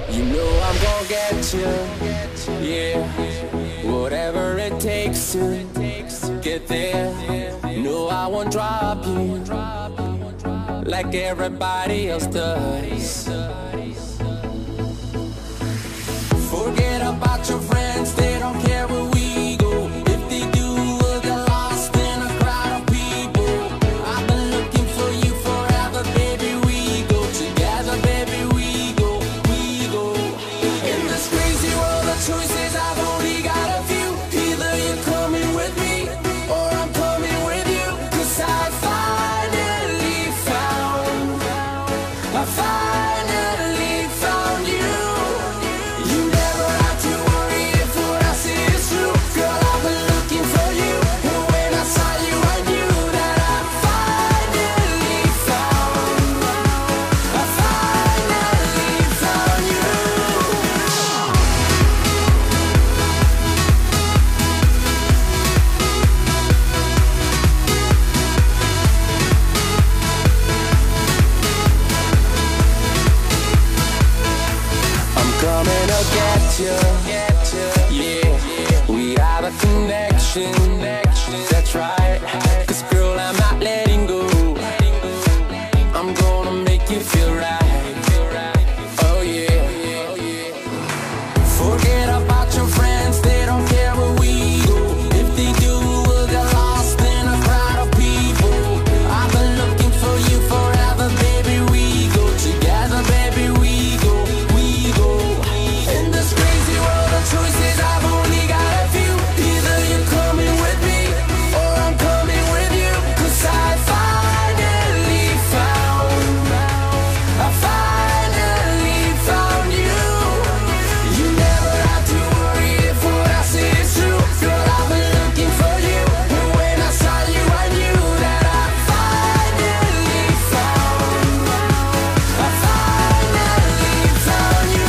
You know I'm gonna get you, yeah. Whatever it takes to get there. No, I won't drop you like everybody else does. Forget about your friends, they don't care where we go. If they do, we'll get lost in a crowd of people. I've been looking for you forever, baby. We go together, baby. We go. In this crazy world of choices, I've only got a few. Either you're coming with me or I'm coming with you. 'Cause I finally found you. You never have to worry if what I say is true. Girl, I've been looking for you, and when I saw you, I knew that I finally found you. I'm coming to get you, yeah. We have a connection, that's right. 'Cause girl, I'm not letting go. I'm gonna make you feel right. Oh yeah. Forget about your friends, they don't care where we go. If they do, we'll get lost in a crowd of people. I've been looking for you forever, baby. We go together, baby. We go. In this crazy world of choices, I've only got a few. Either you're coming with me or I'm coming with you. 'Cause I finally found you. You never have to worry if what I say is true. Girl, I've been looking for you, and when I saw you, I knew that I finally found you.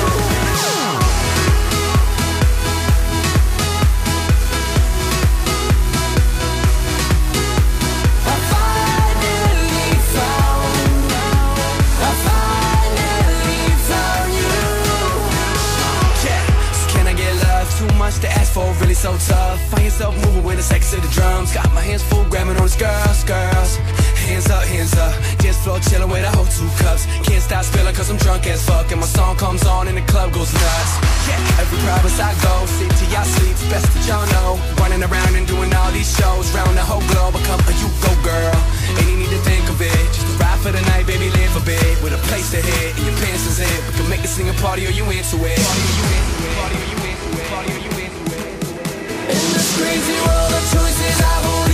Can I get love? Too much to ask for, really so tough. Find yourself moving with the sex of the drums. Got my hands full grabbing on these girls. Hands up, dance floor chilling with a whole 2 cups. Can't stop spilling 'cause I'm drunk as fuck, and my song comes on and the club goes nuts. Yeah, every province I go, sit till y'all sleep, best that y'all know. Running around and doing all these shows, round the whole globe. I come, you go girl, ain't you need to think of it. Just a ride for the night, baby, live a bit. With a place to hit, and your pants is in. We can make this thing a party or you into it. In this crazy world of choices, I've only